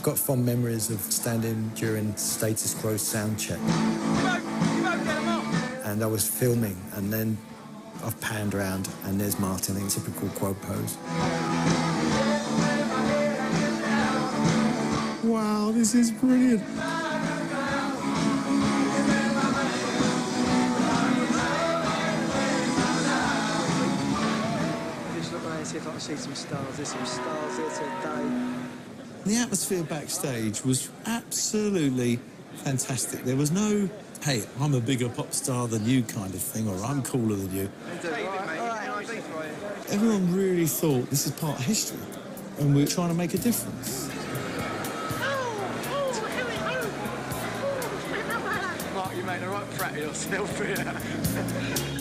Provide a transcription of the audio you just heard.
I've got fond memories of standing during Status Quo sound check. And I was filming, and then I've panned around, and there's Martin in typical quad pose. Wow, this is brilliant. Just look around and see if I can see some stars. There's some stars here today. The atmosphere backstage was absolutely fantastic. There was no, hey, I'm a bigger pop star than you kind of thing, or I'm cooler than you. Everyone really thought this is part of history, and we're trying to make a difference. Mark, you made a right prat of yourself here.